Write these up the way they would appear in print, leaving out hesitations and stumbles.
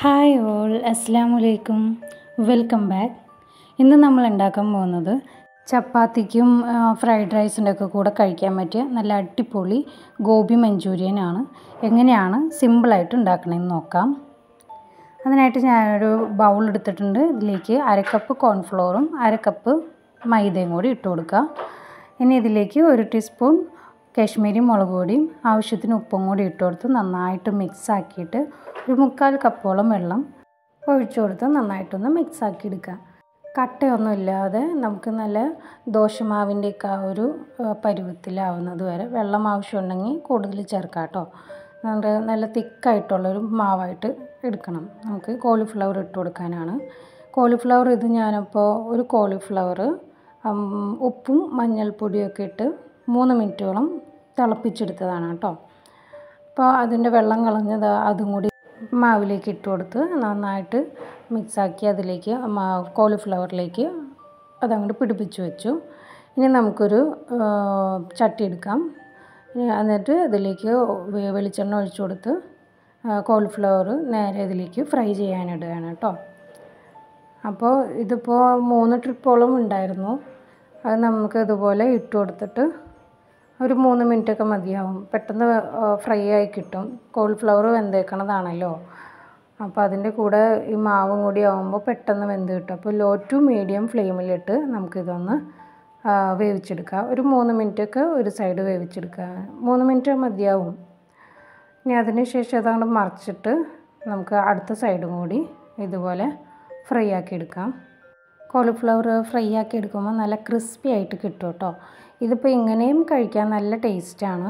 Hi all, അസ്സലാമു അലൈക്കും, welcome back. ഇന്ന് നമ്മൾ ഉണ്ടാക്കാൻ പോകുന്നത് ചപ്പാത്തിക്കും ഫ്രൈഡ് റൈസിൻ്റെ ഒക്കെ കൂടെ കഴിക്കാൻ പറ്റിയ നല്ല അടിപൊളി ഗോബി മഞ്ചൂരിയനാണ്. എങ്ങനെയാണ് സിമ്പിളായിട്ട് ഉണ്ടാക്കണമെന്ന് നോക്കാം. അതിനായിട്ട് ഞാനൊരു ബൗൾ എടുത്തിട്ടുണ്ട്. ഇതിലേക്ക് അരക്കപ്പ് കോൺഫ്ലോറും അരക്കപ്പ് മൈദയും കൂടി ഇട്ട് കൊടുക്കുക. ഇനി ഇതിലേക്ക് 1 ടീസ്പൂൺ കാശ്മീരി മുളക് പൊടിയും ആവശ്യത്തിന് ഉപ്പും കൂടി ഇട്ട് കൊടുത്ത് നന്നായിട്ട് മിക്സ് ആക്കിയിട്ട് 1/4 കപ്പോളം വെള്ളം ഒഴിച്ചു കൊടുത്ത് നന്നായിട്ടൊന്ന് മിക്സ് ആക്കി എടുക്കുക. കട്ടയൊന്നും ഇല്ലാതെ നമുക്ക് നല്ല ദോശമാവിൻ്റെയൊക്കെ ആ ഒരു പരുവത്തിലാവുന്നത് വരെ വെള്ളം ആവശ്യമുണ്ടെങ്കിൽ കൂടുതൽ ചേർക്കാം കേട്ടോ. നല്ല തിക്കായിട്ടുള്ളൊരു മാവായിട്ട് എടുക്കണം. നമുക്ക് കോളിഫ്ലവർ ഇട്ട് കൊടുക്കാനാണ്. കോളിഫ്ലവർ ഇത് ഞാനിപ്പോൾ ഒരു കോളിഫ്ലവർ ഉപ്പും മഞ്ഞൾപ്പൊടിയൊക്കെ ഇട്ട് 3 മിനിറ്റോളം തിളപ്പിച്ചെടുത്തതാണ് കേട്ടോ. അപ്പോൾ അതിൻ്റെ വെള്ളം കളഞ്ഞത് അതും കൂടി മാവിലേക്ക് ഇട്ട് കൊടുത്ത് നന്നായിട്ട് മിക്സാക്കി അതിലേക്ക് കോളിഫ്ലവറിലേക്ക് അതങ്ങോട്ട് പിടിപ്പിച്ച് വെച്ചു. ഇനി നമുക്കൊരു ചട്ടി എടുക്കാം. എന്നിട്ട് ഇതിലേക്ക് വെളിച്ചെണ്ണ ഒഴിച്ചു കൊടുത്ത് കോളിഫ്ലവർ നേരെ ഇതിലേക്ക് ഫ്രൈ ചെയ്യാനിടുകയാണ് കേട്ടോ. അപ്പോൾ ഇതിപ്പോൾ 3 ട്രിപ്പോളം ഉണ്ടായിരുന്നു. അത് നമുക്ക് ഇതുപോലെ ഇട്ട് കൊടുത്തിട്ട് ഒരു 3 മിനിറ്റൊക്കെ മതിയാവും. പെട്ടെന്ന് ഫ്രൈ ആയി കിട്ടും. കോളിഫ്ലവർ വെന്തേക്കണതാണല്ലോ. അപ്പോൾ അതിൻ്റെ കൂടെ ഈ മാവും കൂടി ആകുമ്പോൾ പെട്ടെന്ന് വെന്ത് കിട്ടും. അപ്പോൾ ലോ ടു മീഡിയം ഫ്ലെയിമിലിട്ട് നമുക്കിതൊന്ന് വേവിച്ചെടുക്കുക. ഒരു 3 മിനിറ്റൊക്കെ ഒരു സൈഡ് വേവിച്ചെടുക്കുക. 3 മിനിറ്റ് മതിയാവും. ഇനി അതിന് ശേഷം അതങ്ങോട്ട് മറിച്ചിട്ട് നമുക്ക് അടുത്ത സൈഡും കൂടി ഇതുപോലെ ഫ്രൈ ആക്കി എടുക്കാം. കോളിഫ്ലവർ ഫ്രൈ ആക്കി എടുക്കുമ്പോൾ നല്ല ക്രിസ്പി ആയിട്ട് കിട്ടും കേട്ടോ. ഇതിപ്പോൾ ഇങ്ങനെയും കഴിക്കാൻ നല്ല ടേസ്റ്റാണ്.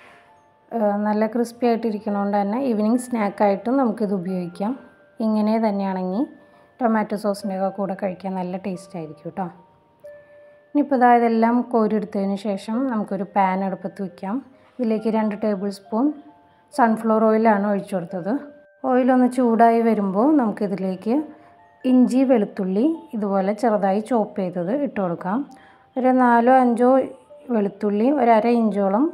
നല്ല ക്രിസ്പി ആയിട്ടിരിക്കണോണ്ട് തന്നെ ഈവനിങ് സ്നാക്കായിട്ടും നമുക്കിത് ഉപയോഗിക്കാം. ഇങ്ങനെ തന്നെയാണെങ്കിൽ ടൊമാറ്റോ സോസിൻ്റെയൊക്കെ കൂടെ കഴിക്കാൻ നല്ല ടേസ്റ്റ് ആയിരിക്കും കേട്ടോ. ഇനിയിപ്പോൾ ഇതെല്ലാം കോരിയെടുത്തതിന് ശേഷം നമുക്കൊരു പാൻ അടുപ്പത്ത് വയ്ക്കാം. ഇതിലേക്ക് 2 ടേബിൾ സ്പൂൺ സൺഫ്ലവർ ഓയിലാണ് ഒഴിച്ചു കൊടുത്തത്. ഓയിലൊന്ന് ചൂടായി വരുമ്പോൾ നമുക്കിതിലേക്ക് ഇഞ്ചി വെളുത്തുള്ളി ഇതുപോലെ ചെറുതായി ചോപ്പ് ചെയ്തത് ഇട്ട് കൊടുക്കാം. ഒരു 4-5 വെളുത്തുള്ളി, ഒരു 1/2 ഇഞ്ചോളം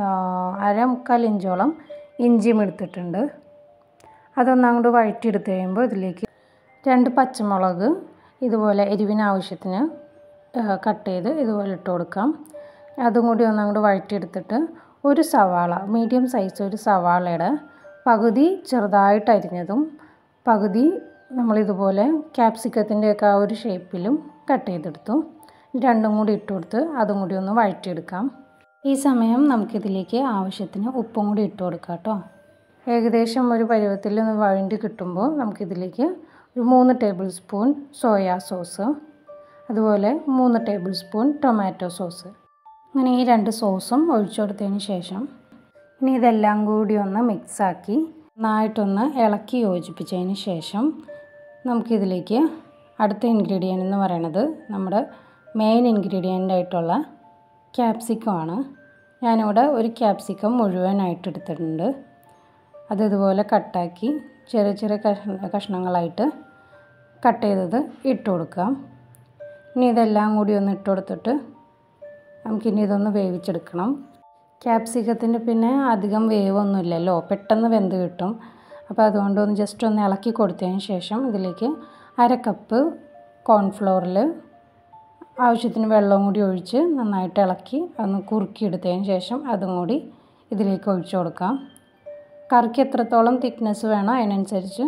1/4 ഇഞ്ചോളം ഇഞ്ചിയും എടുത്തിട്ടുണ്ട്. അതൊന്നങ്ങോട്ട് വഴറ്റിയെടുത്ത് കഴിയുമ്പോൾ ഇതിലേക്ക് 2 പച്ചമുളക് ഇതുപോലെ എരിവിന് ആവശ്യത്തിന് കട്ട് ചെയ്ത് ഇതുപോലെ ഇട്ട് കൊടുക്കാം. അതും കൂടി ഒന്നങ്ങോട്ട് വഴറ്റിയെടുത്തിട്ട് ഒരു സവാള, മീഡിയം സൈസ് ഒരു സവാളയുടെ പകുതി ചെറുതായിട്ട് അരിഞ്ഞതും പകുതി നമ്മളിതുപോലെ ക്യാപ്സിക്കത്തിൻ്റെയൊക്കെ ആ ഒരു ഷേപ്പിലും കട്ട് ചെയ്തെടുത്തു. രണ്ടും കൂടി ഇട്ട് കൊടുത്ത് അതും കൂടി ഒന്ന് വഴറ്റിയെടുക്കാം. ഈ സമയം നമുക്കിതിലേക്ക് ആവശ്യത്തിന് ഉപ്പും കൂടി ഇട്ട് കൊടുക്കാം കേട്ടോ. ഏകദേശം ഒരു പരുവത്തിൽ ഒന്ന് വഴണ്ടി കിട്ടുമ്പോൾ നമുക്കിതിലേക്ക് ഒരു 3 ടേബിൾ സ്പൂൺ സോയാ സോസ്, അതുപോലെ 3 ടേബിൾ സ്പൂൺ ടൊമാറ്റോ സോസ്, അങ്ങനെ ഈ 2 സോസും ഒഴിച്ചു കൊടുത്തതിന് ശേഷം ഇനി ഇതെല്ലാം കൂടി ഒന്ന് മിക്സാക്കി നന്നായിട്ടൊന്ന് ഇളക്കി യോജിപ്പിച്ചതിന് ശേഷം നമുക്കിതിലേക്ക് അടുത്ത ഇൻഗ്രീഡിയൻ്റ് എന്ന് പറയുന്നത് നമ്മുടെ മെയിൻ ഇൻഗ്രീഡിയൻ്റ് ആയിട്ടുള്ള ക്യാപ്സിക്കമാണ്. ഞാനിവിടെ ഒരു ക്യാപ്സിക്കം മുഴുവനായിട്ട് എടുത്തിട്ടുണ്ട്. അത് ഇതുപോലെ കട്ടാക്കി ചെറിയ ചെറിയ കഷ്ണങ്ങളായിട്ട് കട്ട് ചെയ്തത് ഇട്ട് കൊടുക്കാം. ഇനി ഇതെല്ലാം കൂടി ഒന്ന് ഇട്ട് കൊടുത്തിട്ട് നമുക്കിനി ഇതൊന്ന് വേവിച്ചെടുക്കണം. ക്യാപ്സിക്കത്തിൻ്റെ പിന്നെ അധികം വേവൊന്നുമില്ലല്ലോ, പെട്ടെന്ന് വെന്ത് കിട്ടും. അപ്പോൾ അതുകൊണ്ടൊന്ന് ജസ്റ്റ് ഒന്ന് ഇളക്കി കൊടുത്തതിന് ശേഷം ഇതിലേക്ക് 1/2 കപ്പ് കോൺഫ്ലോറിൽ ആവശ്യത്തിന് വെള്ളവും കൂടി ഒഴിച്ച് നന്നായിട്ട് ഇളക്കി ഒന്ന് കുറുക്കിയെടുത്തതിന് ശേഷം അതും കൂടി ഇതിലേക്ക് ഒഴിച്ചു കൊടുക്കാം. കറിക്ക് എത്രത്തോളം തിക്നെസ് വേണോ അതിനനുസരിച്ച്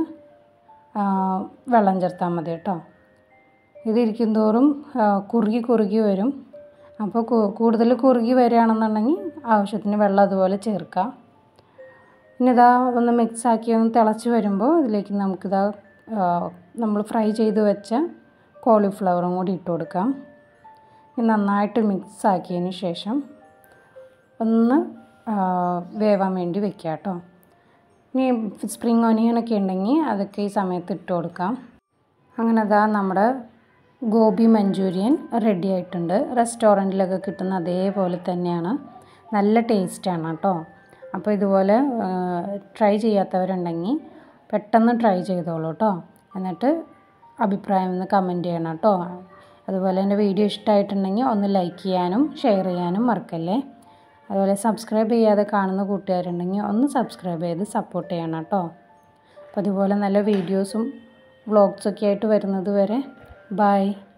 വെള്ളം ചേർത്താൽ മതി കേട്ടോ. ഇതിരിക്കും തോറും കുറുകി വരും. അപ്പോൾ കൂടുതൽ കുറുകി വരികയാണെന്നുണ്ടെങ്കിൽ ആവശ്യത്തിന് വെള്ളം അതുപോലെ ചേർക്കാം. ഇനി ഇതാ ഒന്ന് മിക്സാക്കി ഒന്ന് തിളച്ച് വരുമ്പോൾ ഇതിലേക്ക് നമുക്കിതാ നമ്മൾ ഫ്രൈ ചെയ്ത് വെച്ച കോളിഫ്ലവറും കൂടി ഇട്ട് കൊടുക്കാം. നന്നായിട്ട് മിക്സാക്കിയതിന് ശേഷം ഒന്ന് വേവാൻ വേണ്ടി വെക്കുക കേട്ടോ. ഇനി സ്പ്രിങ് ഓനിയനൊക്കെ ഉണ്ടെങ്കിൽ അതൊക്കെ ഈ സമയത്ത് ഇട്ട് കൊടുക്കാം. അങ്ങനെ അതാ നമ്മുടെ ഗോബി മഞ്ചൂരിയൻ റെഡി ആയിട്ടുണ്ട്. റെസ്റ്റോറൻറ്റിലൊക്കെ കിട്ടുന്ന അതേപോലെ തന്നെയാണ്. നല്ല ടേസ്റ്റാണ് കേട്ടോ. അപ്പോൾ ഇതുപോലെ ട്രൈ ചെയ്യാത്തവരുണ്ടെങ്കിൽ പെട്ടെന്ന് ട്രൈ ചെയ്തോളൂ കേട്ടോ. എന്നിട്ട് അഭിപ്രായം ഒന്ന് കമൻറ്റ് ചെയ്യണം കേട്ടോ. അതുപോലെ എൻ്റെ വീഡിയോ ഇഷ്ടമായിട്ടുണ്ടെങ്കിൽ ഒന്ന് ലൈക്ക് ചെയ്യാനും ഷെയർ ചെയ്യാനും മറക്കല്ലേ. അതുപോലെ സബ്സ്ക്രൈബ് ചെയ്യാതെ കാണുന്ന കൂട്ടുകാരുണ്ടെങ്കിൽ ഒന്ന് സബ്സ്ക്രൈബ് ചെയ്ത് സപ്പോർട്ട് ചെയ്യണം കേട്ടോ. അപ്പോൾ അതുപോലെ നല്ല വീഡിയോസും വ്ളോഗ്സൊക്കെ ആയിട്ട് വരുന്നത് വരെ ബൈ.